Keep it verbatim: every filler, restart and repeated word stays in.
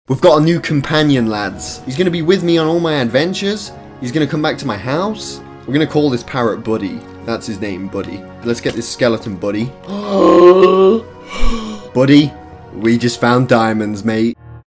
We've got a new companion, lads. He's going to be with me on all my adventures. He's going to come back to my house. We're going to call this parrot Buddy. That's his name, Buddy. Let's get this skeleton, Buddy. Buddy, we just found diamonds, mate.